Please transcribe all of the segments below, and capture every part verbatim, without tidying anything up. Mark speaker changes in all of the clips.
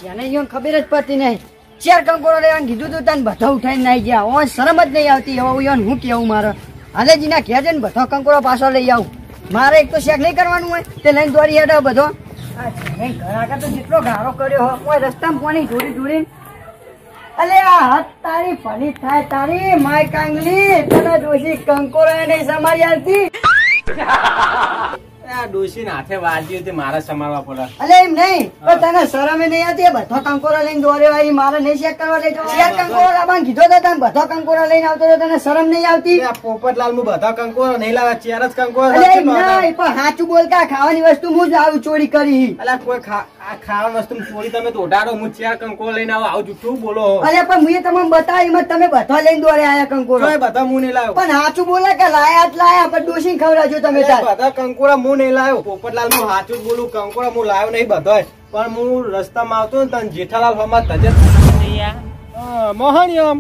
Speaker 1: જેને ઈયોને ખબર જ પડતી નહીં. ચાર કંકોરો લેવાનું કીધું તું તને બધા ઉઠાઈને નાઈ ગયા. ઓય શરમ જ નહીં આવતી. હવે ઈયોને હું કેવું મારે હાલેજીના ઘેર જઈને બધો કંકોરો પાછો લઈ આવું. મારે એક તો શેક નહીં કરવાનું હોય તે લઈને દોડી હેડો બધો. ઘર આગળ તો જેટલો ગારો કર્યો હોય રસ્તામાં પાણી જોડી જોડી. અલે આ હાથ તારી ફરી થાય તારી માય કાંગલી તને ડોશી કંકોરો નહીં સમારી આવતી.
Speaker 2: ડોશી હાથે વાજી હતી મારે સમારવા પડે.
Speaker 1: અલે એમ નહીં પણ તને શરમે નહીં આવતી. બધો કંકોરો લઈને દોડ્યો આવી મારે નહીં શેક કરવા લઈ જાવ. ચાર કંકોરો લાવવાનું કીધો તો તને બધો કંકોરો લઈને આવતો તો તને શરમ નહીં આવતી.
Speaker 2: પોપટલાલ હું બધા કંકોરો નહીં લાવ્યા ચાર જ કંકોરો.
Speaker 1: અલે એમ નહીં પણ સાચું બોલ કે ખાવાની વસ્તુ હું જ આવું ચોરી કરી.
Speaker 2: અલ્યા કોઈ ખાવાની વસ્તુ ચોરી તમે તો ઉડાડો હું ચાર કંકોરો લઈને આવું આવું જૂઠું બોલો.
Speaker 1: અલે પણ હું તમને બતાવી તમે બધા લઈને દોડે આયા કંકોરો.
Speaker 2: બધા હું નહીં લાવ્યો.
Speaker 1: પણ સાચું બોલે કે લાયા જ લાયા પણ ડોશી ખવડાવજો તમે.
Speaker 2: બધા કંકોરા હું નહીં લાવ્યો. પોપટલાલ હું સાચું જ બોલું કંકોરા હું લાવ્યો નહીં બધો. પણ હું રસ્તામાં આવતો ને તને જેઠાલાલ હમણાં તજે મોહનિયમ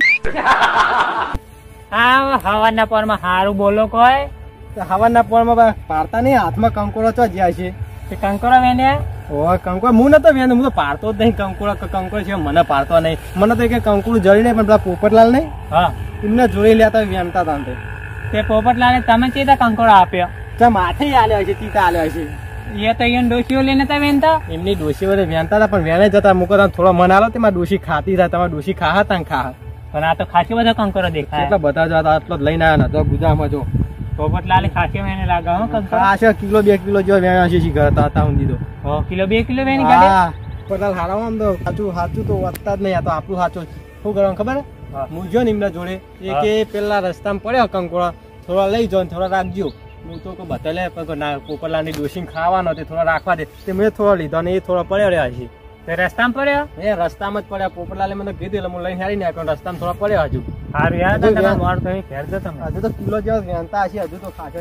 Speaker 3: હા હવાના પોરમાં હારું બોલો કોઈ.
Speaker 2: હવાના પોરમાં પાડતા નહીં હાથમાં કંકોરો ચો જ્યાં છે
Speaker 3: તે કંકોરો વેને.
Speaker 2: ઓય કંકોરો હું નતો વેને હું તો પાડતો જ નહીં કંકોરો કંકોરો છે મને પાડતો નહીં. મને તો કે કંકોરું જડી નહીં પણ પેલા પોપટલાલ નહીં
Speaker 3: હા
Speaker 2: એમને જોઈ લેતા વેનતા હતા.
Speaker 3: તે પોપટલાલે તમે ચેતા કંકોરો આપ્યો.
Speaker 2: માથે આલ્યો છે તીતા આલ્યો છે.
Speaker 3: એ તો અહીંયા ડોશીઓ લઈને તા વેનતા.
Speaker 2: એમની ડોશી વડે વેનતા હતા પણ વેને જતા મૂકો થોડો મન આલો તેમાં ડોશી ખાતી હતા. તમારે ડોશી ખાહા તા ખા
Speaker 3: પણ આ તો ખાસી બધો કંકોરો દેખાય.
Speaker 2: એટલા બધા જ આટલો જ લઈને આવ્યા તો ગુજામાં જો
Speaker 3: પોપટલાલે ખાસી વેને લાગે હો કંકોરો.
Speaker 2: આ કિલો બે કિલો જેવા વેણ્યા છે ઘર હતા હું દીધો.
Speaker 3: હો કિલો બે કિલો વેની ગાડે.
Speaker 2: હા પોપટલાલ હારામ આમ તો સાચું સાચું તો વધતા જ નહીં. આ તો આપણું સાચું શું કરવાનું ખબર હું જો ને એમના જોડે એ કે પેલા રસ્તામાં પડ્યો કંકોરો થોડા લઈ જાઓ થોડા રાખજો. હું તો બધા લે પોપટલાલ ની ડોશી ખાવાનો થોડા રાખવા દે તે મેં થોડા લીધો ને એ થોડા પડ્યા રહ્યા છે.
Speaker 3: રસ્તામાં પડ્યો
Speaker 2: એ રસ્તામાં જ પડ્યા. પોપટલાલે મને કીધું એટલે હું લઈને હારી ને રસ્તામાં થોડા પડ્યા હજુ.
Speaker 3: સારું યાર ઘેર જતો
Speaker 2: હજુ તો કિલો જેવા વેણતા હશે હજુ તો ખાશે.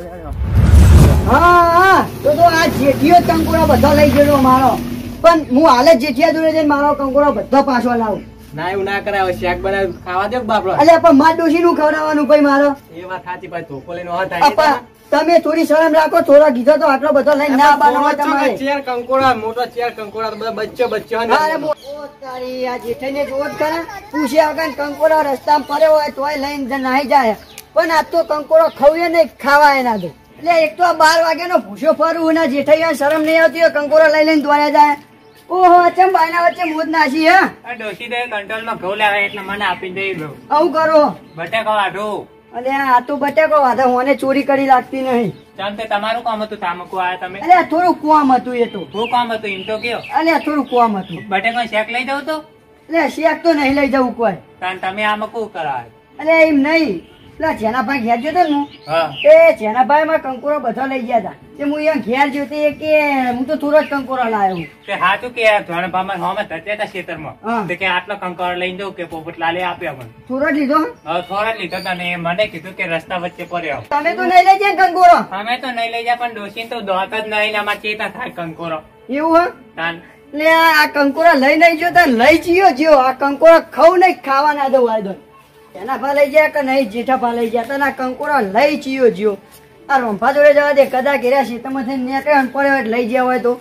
Speaker 1: હા તો તો આ જેઠિયો કંકોરો બધો લઈ ગયો મારો. પણ હું હાલે જેઠિયા જોડે જઈને મારો કંકોરો બધો પાછો લાવું.
Speaker 2: ના એવું ના કરાવે શાક બનાવી ખાવા દે બાપડો.
Speaker 1: અલ્યા પણ માર ડોશી નું ખવડાવવાનું ભાઈ મારો.
Speaker 2: એ વાત સાચી ભાઈ ધોકો લઈને
Speaker 1: તમે થોડી શરમ રાખો. થોડા કીધો તો આટલો બધો લઈને ના આવવાનો તમારે.
Speaker 2: ચેર કંકોડા મોટો ચેર કંકોડા બધા બચ્ચો બચ્ચો
Speaker 1: તારી આ જેઠાઈને જોત કરે પૂછ્યા વગર કંકોડા રસ્તામાં પડ્યો હોય તોય લઈને નાહી જાય. પણ આ તો કંકોડો ખવડે નહીં ખાવા એના તો. એટલે એક તો બાર વાગ્યાનો ભૂસ્યો ફરું ના જેઠાઈ શરમ નહીં આવતી હોય કંકોડો લઈ લઈને દોડ્યા જાય. ઓહો ચમ બાયના વચ્ચે મોજ નાસી. હે
Speaker 3: ડોશી દે કંટ્રોલ માં ઘઉં લાવે એટલે મને આપી દઈ દઉં.
Speaker 1: આવું કરો
Speaker 3: બટેકો વાઢું.
Speaker 1: અલે આ તો બટેકો વાધા મને ચોરી કરી લાગતી નહીં.
Speaker 3: ચાલ તે તમારું કામ હતું તામકુ આયા તમે.
Speaker 1: અલે થોડું કોમ હતું એ તો.
Speaker 3: શું કામ હતું એમ તો કયો.
Speaker 1: અલે થોડું કોમ હતું.
Speaker 3: બટેકો શેક લઈ જવું તો.
Speaker 1: એટલે શેક તો નહીં લઈ જવું કોઈ.
Speaker 3: કારણ તમે આમાં કું કરાવે.
Speaker 1: અલે એમ નહીં પેલા જેના ભાઈ ઘેર જતો ને એ જેના ભાઈ માં કંકોરો બધા લઈ ગયા હતા. તે હું અહીંયા ઘેર જોતી કે હું તો થોડો જ કંકોરો લાવ્યો.
Speaker 3: તે હાચું કે ધોળભામાં હોમે ધત્યા હતા ખેતરમાં કે આટલો કંકોરો લઈને જવું કે પોપટલાલે આપ્યા મને.
Speaker 1: થોડો જ લીધો.
Speaker 3: હા થોડો જ લીધો હતા ને મને કીધું કે રસ્તા વચ્ચે પડ્યો.
Speaker 1: તમે તો નહીં લઈ જાય કંકોરો.
Speaker 3: અમે તો નહીં લઈ જાય પણ ડોશી તો દોત જ નહીં અમારે ચેતા થાય કંકોરો.
Speaker 1: એવું હે
Speaker 3: તાન
Speaker 1: એટલે આ કંકોરો લઈ નહીં ગયો લઈ જયો જ્યો. આ કંકોરો ખાવ નહીં ખાવા ના દઉં વાયદો. એના ભા લઈ ગયા કે નહીં જેઠા ભા લઈ ગયા તને કંકોરો લઈ ચિયો જ્યો. આ રંભા જોડે જવા દે કદાચ ઘેર્યા શીતમાં થઈને નીકળે પડ્યો એટલે લઈ ગયા હોય તો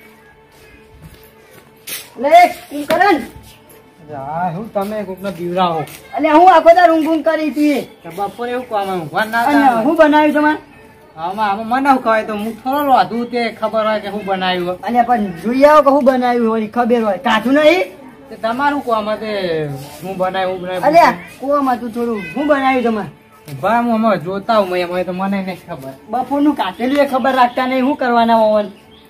Speaker 1: લે ઊંઘ કરે ને.
Speaker 2: હું તમે કોક ને બીવરાવો.
Speaker 1: એટલે હું આખો દાર ઊંઘ ઊંઘ કરી હતી.
Speaker 2: બપોરે એવું કામ ઊંઘવા ના.
Speaker 1: હું બનાવ્યું તમારે
Speaker 2: આમાં આમાં મને ખવાય તો હું થોડો વાધું તે ખબર હોય કે હું બનાવ્યું.
Speaker 1: અને પણ જોઈ આવો કે હું બનાવ્યું હોય ખબર હોય કાઢું નહીં.
Speaker 2: તમારું કોમ હું બનાવ્યું
Speaker 1: અલ્યા કોમ હતું થોડું. હું બનાવ્યું તમારે
Speaker 2: ભાઈ હું અમે જોતા હું એમાં તો મને નહીં ખબર.
Speaker 1: બપોર નું કાઢેલું એ ખબર રાખતા નહીં. શું કરવાના હોવન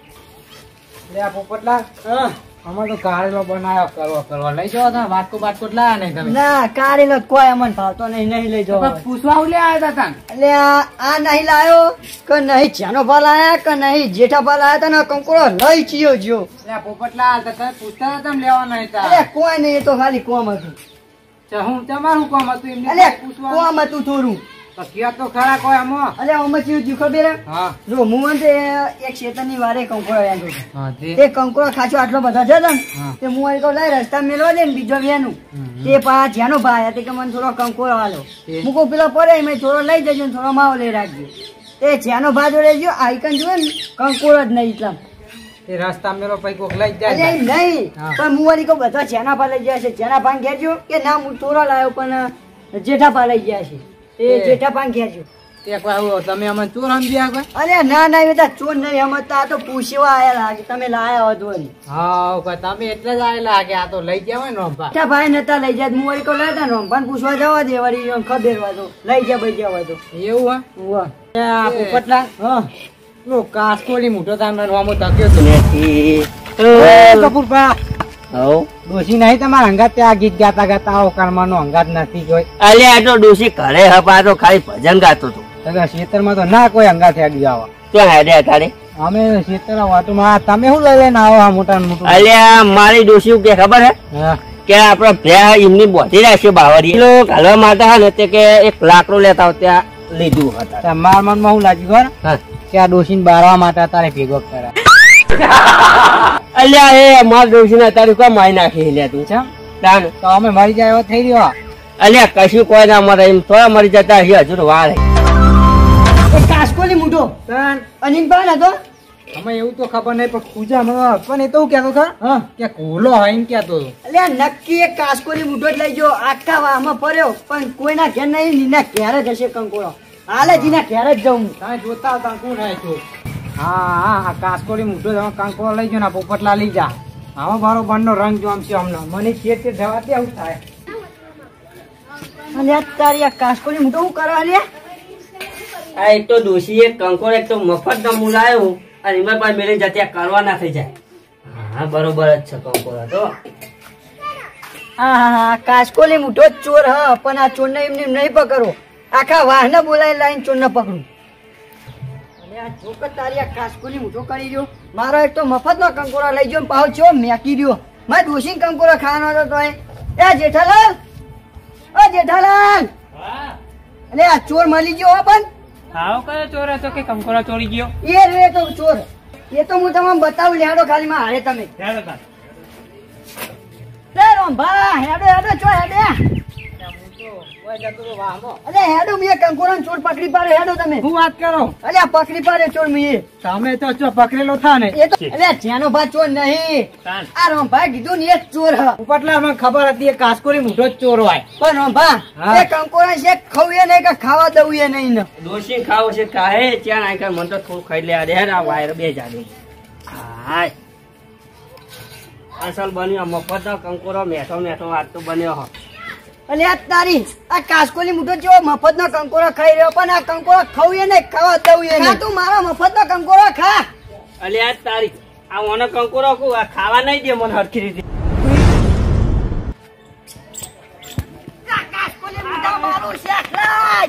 Speaker 2: પોપટલા અમારે તો કારેલો બનાવ્યો કરવા કરવા લઈ જાવ વાટકો બાટકો લાયા નહીં તમે.
Speaker 1: ના કારેલો કોઈ અમને ભાવતો નહીં નહીં લઈ જાવ.
Speaker 2: પૂછવા લે આવ્યા હતા
Speaker 1: એટલે આ નહીં લાયો કે નહીં જેનો ભાલ આયા કે નહીં જેઠા ભાલ આયા તા કંકોડો લઈ ચિયો જ્યો.
Speaker 2: પોપટલા તમે પૂછતા હતા લેવાના હતા.
Speaker 1: અરે કોઈ નહીં એ તો ખાલી કોમ હતું.
Speaker 2: હું તમારું કોમ હતું એમને
Speaker 1: કોમ હતું થોડું.
Speaker 2: તો ખરા કોઈ આમાં
Speaker 1: અરે આમાં ચીવું ખબર જો હું એક શેતર ની વારે કંકોડો વાંધો તે કંકોડો ખાચો આટલો બધા છે ને તે હું કહું લાય રસ્તા મેળવા દે ને બીજો વેનું તે પા જેનો ભાઈ તે કે મને થોડો કંકોડો હાલો હું કહું પેલો પડે એમાં થોડો લઈ જજો ને થોડો માવો લઈ રાખજો. તે જેનો ભાઈ જોડે ગયો આઈકન જોયે ને કંકોડો જ નહીં એટલા
Speaker 4: તે રસ્તા મેલો પછી કોક લઈ
Speaker 1: અરે
Speaker 4: જાય
Speaker 1: એમ નહીં
Speaker 4: હા.
Speaker 1: પણ હું વળી કહું બધા જેના પા લઈ જાય છે જેના પાન ઘેરજો કે ના હું ચોરો લાવ્યો પણ જેઠા પા લઈ જાય છે એ
Speaker 4: એ.
Speaker 1: જેઠા પાન ઘેરજો
Speaker 4: તે કોઈ આવું તમે અમને ચોર સમજ્યા કોઈ
Speaker 1: અરે ના ના એ બધા ચોર નહીં સમજતા આ તો પૂછવા આયા લાગે તમે લાયા હો ધોરી
Speaker 4: હા કોઈ તમે એટલે જ આયેલા કે આ તો લઈ ગયા હોય ને રંભા
Speaker 1: જેઠા ભાઈ નતા લઈ જાય હું વળી કહું લેતા ને રંભાન પૂછવા જવા દે વળી એમ ખબેરવા તો લઈ જાય ભાઈ જવા તો
Speaker 4: એવું હા
Speaker 1: ઉવા.
Speaker 4: એ આ
Speaker 1: એ.
Speaker 4: પોપટલા
Speaker 1: હા
Speaker 4: લો કાસ્કોલી મોટો તામે રોમો તક્યો તો
Speaker 1: નથી
Speaker 4: એ કપૂરભા ડોશી નહીં તમારા હંગાત ત્યાં ગીત ગાતા ગાતા આવો કર્મનો હંગાત નથી કોઈ
Speaker 5: અલે આ તો ડોશી ઘરે હપા તો ખાલી ભજન ગાતો હતો
Speaker 4: ખેતરમાં તો ના કોઈ હંગાત હેડી આવો
Speaker 5: તો હેડે તારે
Speaker 4: અમે ખેતર વાટુમાં તમે શું લઈ લઈને આવો આ મોટા ને મોટું
Speaker 5: અલે આ મારી ડોશી શું કે ખબર હે
Speaker 4: હા
Speaker 5: કે આપડે ભ્યા એમની બોધી રાખશે બાવરી પેલો ઘાલવા માટે હે ને તે કે એક લાકડું લેતા આવો ત્યાં લીધું હતા
Speaker 4: તો મારા મનમાં શું લાગ્યું ખબર
Speaker 5: હા.
Speaker 4: કે આ ડોશીને બારવા માટે તારે ભેગો કર્યા
Speaker 5: અલ્યા એ માર ડોશી ને તારી કોઈ મારી નાખી લે તું
Speaker 4: છે
Speaker 5: તાન
Speaker 4: તો અમે મરી જાય એવો થઈ રહ્યો
Speaker 5: અલ્યા કશું કોઈ ના મરે એમ થોડા મરી જતા હશે હજુ તો વાર હે.
Speaker 1: એ કાસ્કોલી મૂઢો અનિલ ભાઈ હતો
Speaker 4: અમે એવું તો ખબર નહીં પણ પૂજા પણ એ તો હું કહેતો ખરો
Speaker 1: હા
Speaker 4: કે કોલો હોય એમ કહેતો હતો
Speaker 1: અલ્યા નક્કી એક કાસ્કોલી મૂઢો જ લઈ ગયો આખા વાહમાં ફર્યો પણ કોઈના ઘેર નહીં નીના ઘેર જ હશે કંકોળો હાલે જીના ઘેર જ જાઉં
Speaker 4: તમે જોતા હતા કોણ રાખ્યો હા હા હા કાસ્કોલી મોટો તમે કાંકોળો લઈ ગયો ને પોપટલા લઈ જા આવો મારો બંને રંગ જો આમ છે હમણાં મને ખેત તે જવા દે આવું થાય
Speaker 1: અને તારી આ કાસ્કોલી મૂઢો શું કરવા લે
Speaker 5: આ એક તો ડોશી એક કંકોર એક તો મફત ન મુલાયો અને એમાં પણ મેળે જત્યા કરવા ના થઈ જાય હા બરોબર જ છે કંકોરા તો
Speaker 1: હા હા હા કાસ્કોલી મૂઢો જ ચોર હ પણ આ ચોર ને એમને નહીં પકડો આખા વાહને બોલાવી લાઈન ચોર ને પકડું અરે આ છોકર તારી આ કાસ્કોલી મૂઢો કરી રહ્યો મારો એક તો મફત નો કંકોરા લઈ ગયો પાછો ચો મેકી રહ્યો મારે ડોસી કંકોરા ખાવાનો હતો તોય એ જેઠાલાલ ઓ જેઠાલાલ અરે આ ચોર મળી ગયો હો પણ
Speaker 3: હાવ કયો ચોર હતો કે કંકોરા ચોરી ગયો
Speaker 1: એ રે તો ચોર એ તો હું તમને બતાવું લેડો ખાલી માં હારે તમે
Speaker 3: હેડો તાર.
Speaker 1: લે રોંભા હેડો હેડો ચો હેડે અરે હેડો મેં કંકોરા ચોર પકડી પાડે હેડો તમે
Speaker 4: હું વાત કરો
Speaker 1: અરે આ પકડી પાડે ચોર મેં
Speaker 4: તમે તો ચો પકડેલો થા ને
Speaker 1: એ તો અરે જેનો ભા ચોર નહીં
Speaker 3: તાન.
Speaker 1: આ રોંભા કીધું ને એ જ ચોર હ
Speaker 4: પોપટલા મને ખબર હતી એ કાસ્કોલી મોટો જ ચોર હોય
Speaker 1: પણ રોંભા
Speaker 4: હા.
Speaker 1: એ કંકોરા છે ખાવું એ નહીં કે ખાવા દઉં એ નહીં ને
Speaker 5: ડોશી ખાવ છે કાહે ત્યાં નાખે મને તો થોડું ખાઈ લે અરે આ વાયર બે જાડે હાય અસલ બન્યો મફત કંકોરો મેઠો મેઠો વાત તો બન્યો હો
Speaker 1: અને આ તારી આ કાસ્કોલી મૂઠો જેવો મફત નો કંકોરો ખાઈ રહ્યો પણ આ કંકોરો ખાવું એ નહીં ખાવા દઉં એ નહીં તું મારો મફત નો કંકોરો ખા
Speaker 5: અલે આ તારી આ ઓનો કંકોરો કો આ ખાવા નહીં દે મને હરખી રીતે
Speaker 1: આ કાસ્કોલી મૂઠા મારું શેક લાય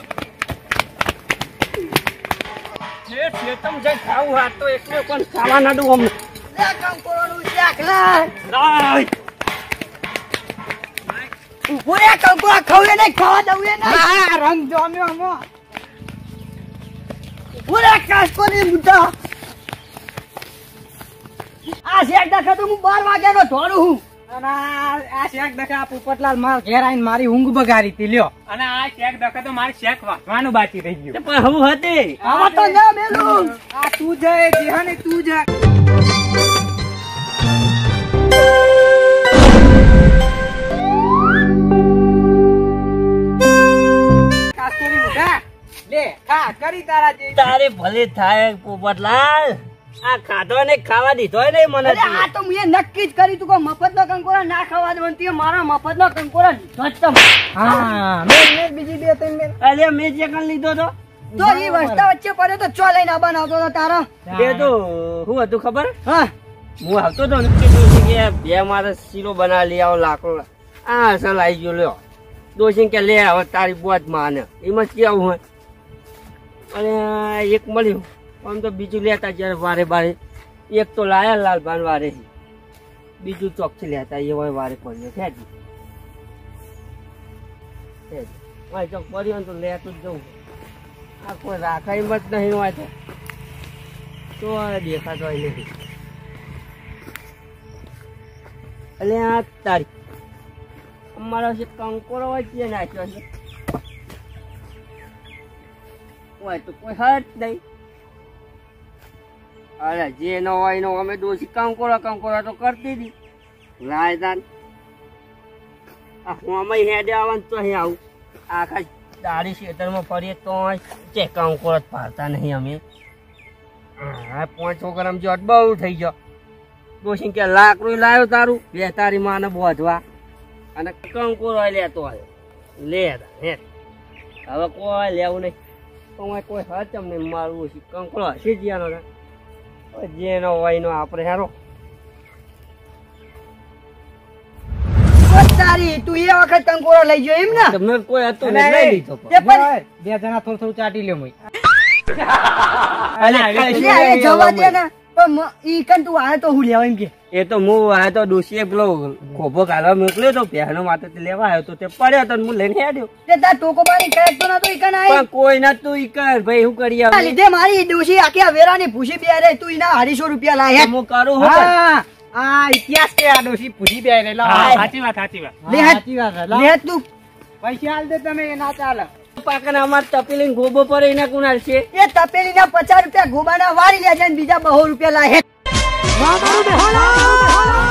Speaker 5: ખેતમ જઈ ખાવું હાથ તો એકલો પણ ખાવા ના દઉં અમને
Speaker 1: લે કંકોરો નું શેક લાય
Speaker 5: રાય
Speaker 1: ઉભો રે કંકોરો ખાવું એ નહીં ખાવા દઉં એ નહીં
Speaker 4: હા રંગ જોમ્યો અમો
Speaker 1: ઉભો રે કાસ્કોલી મૂઠા આ શેક દેખા તો હું બાર વાગ્યાનો ધોરું હું
Speaker 4: અને આ આ શેક દેખા પોપટલાલ માર ઘેર આવીને મારી ઊંઘ બગાડી તી લ્યો
Speaker 3: અને આ શેક દખે તો મારે શેક વાંચવાનું બાકી રહી ગયું
Speaker 5: પણ હું હતી
Speaker 1: આવા તો ના મેલું
Speaker 4: આ તું જાય જેહાને તું જા કાસ્કોલી મુઢા લે ખા કરી તારા જે
Speaker 5: તારે ભલે થાય પોપટલાલ આ ખાધો ને ખાવા દીધો નહીં મને
Speaker 1: અરે આ તો મેં નક્કી જ કરી તું કે મફત નો કંકોરા ના ખાવા દે તે મારા મફત નો કંકોરા લીધો જ તમ
Speaker 4: હા મેં મેં બીજી બે ત્રણ મેં
Speaker 5: અરે મેં જે કણ લીધો તો
Speaker 1: તો એ વસ્તા વચ્ચે પડ્યો તો ચો લઈને આબા આવતો તો તારા
Speaker 5: એ તો શું હતું ખબર
Speaker 1: હા
Speaker 5: હું આવતો હતો ને કીધું કે બે મારે શીરો બનાવી લઈ આવો લાકડો આ અસલ આવી ગયો લ્યો દોશી કે લે હવે તારી બોજ માને એમાં જ કેવું હોય અને એક મળ્યું આમ તો બીજું લેતા જયારે વારે વારે એક તો લાયા લાલભાન વારે બીજું ચોકથી લેતા એ હોય વારે પડ્યો ખેંચી ચોક પડ્યો ને તો લેતું જ જવું આ કોઈ રાખાઈ મત નહીં હોય તો તો દેખાતો હોય નથી એટલે આ તારી અમારો છે કંકોરો હોય તે નાખ્યો છે હોય તો કોઈ હટ નહીં અરે જે નો હોય નો અમે ડોસી કંકોરા કંકોરા તો કરતી હતી લાય તાન હું અમે હેડે આવવાનું તો અહીં આવું આખા દાડી ખેતરમાં ફરીએ તો ચે કંકોરા પાડતા નહીં અમે હા પાંચ છોકરા જો બહુ થઈ ગયો ડોસી કે લાકડું લાવ્યો તારું બે તારી માને બોધવા અને કંકોરો લેતો આવ્યો લે હે હવે કોઈ લેવું નહીં તો કોઈ હચમ નહીં મારવું છે કંકોરો હસી જ્યાંનો જેનો હોય નો આપણે હારો
Speaker 1: તારી તું એ વખત કંકોરો લઈ ગયો એમ ને
Speaker 5: તમને કોઈ હતું નહીં લઈ લીધો
Speaker 1: તે પણ
Speaker 4: બે જણા થોડું થોડું ચાટી લ્યો મય
Speaker 1: લે, એ જવા દે ને પણ મ- ઈ કન તું આયો તો હું લેવા એમ કે
Speaker 5: એ તો હું આ તો ડોસીએ પેલો ખોભો કાઢવા મોકલ્યો તો પહેનો માથે લેવા આવ્યો તો તે પડ્યો તો હું લઈને હેડ્યો
Speaker 1: તે તાર ટોકોબાની કહેત તો નતો ઈ કન આઈ
Speaker 5: પણ કોઈ નતું ઈ કર ભાઈ હું કરી
Speaker 1: આ
Speaker 5: આવે
Speaker 1: લીધે મારી ડોશી આખી આ વેરાની ભૂસી બે રે તું એના અઢીસો રૂપિયા લાય
Speaker 5: હું કરું હું કરું?
Speaker 4: હા આ ઇતિહાસ કે આ ડોશી પૂછી બે રે
Speaker 3: હા, સાચી વાત સાચી વાત
Speaker 1: લે હાથ.
Speaker 4: સાચી વાત છે, લાવ.
Speaker 1: લે તું
Speaker 4: પૈસા આલ દે તમે ના ચાલે
Speaker 5: પાકને અમાર તપેલી ગોબો પર એના કુનાલ છે
Speaker 1: એ તપેલી ના પચાસ રૂપિયા ગોબાના વારી લેજે ને બીજા બહુ રૂપિયા લાય